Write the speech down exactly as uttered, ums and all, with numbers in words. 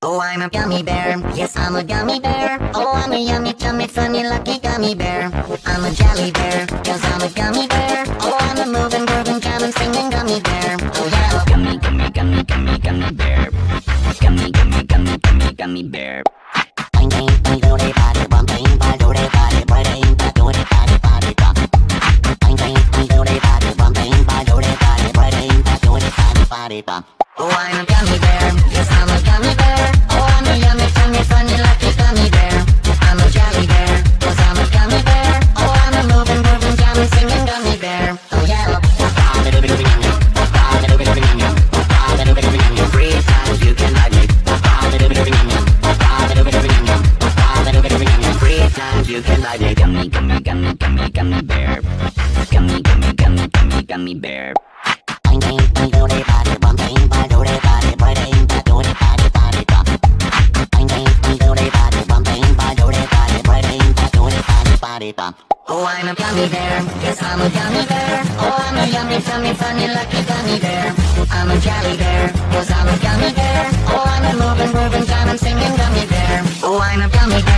Oh, I'm a gummy bear. Yes, I'm a gummy bear. Oh, I'm a yummy, yummy, funny, lucky gummy bear. I'm a jelly bear, cause I'm a gummy bear. Oh, I'm a moving, grooving, jamming, singing gummy bear. Oh, yeah. Gummy, gummy, gummy, gummy, gummy bear. Gummy, gummy, gummy, gummy, gummy bear. Bang, bang, bang, do de body, bum, bang, bang, do de body, bang, bang, do de body, body, bum. Bang, bang, bang, do de body, bum, bang, bang, do de body, bang, bang, do de body, body, bum. Oh, I'm a gummy bear. Yes, I'm a gummy bear. Oh, I'm a yummy, yummy, funny, lucky gummy bear. I'm a jelly bear, cause I'm a gummy bear. Oh, I'm a moving, grooving, jamming, singing gummy bear. Oh, yeah. Three times you can like me. Three times you can like me. Gummy, gummy, gummy, gummy, gummy bear. Gummy, gummy, gummy, gummy, gummy bear. Bang, bang, bang, do de body, bum, bang, bang, do de body, bang, bang, do de body, body, bum. Bang, bang, bang, do de body, bum, bang, bang, do de body, bang, bang, do de body, body, bum. Oh, I'm a gummy bear. Yes, I'm a gummy bear. Oh, I'm a yummy, yummy, funny, lucky gummy bear. I'm a jelly bear, cause I'm a gummy bear. Oh, I'm a moving, grooving, jamming, singing gummy bear. Oh, I'm a gummy bear.